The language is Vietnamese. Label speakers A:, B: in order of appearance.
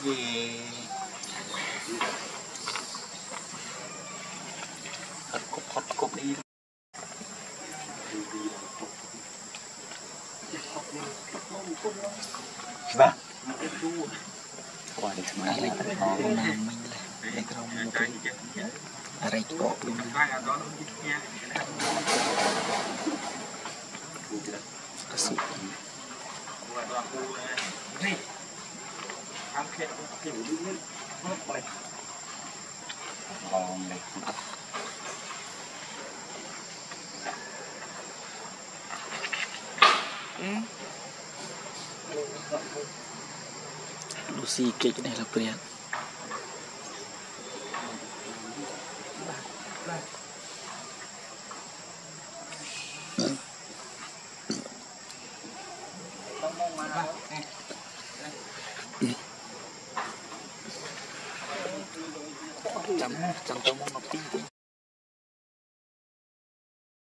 A: về hot cục đi vâng qua được mấy lấy nó nam mình lấy cái một cáiอะไรโกะluôn cái sự ngon này Lucie cái này là bria chấm chấm trong một tí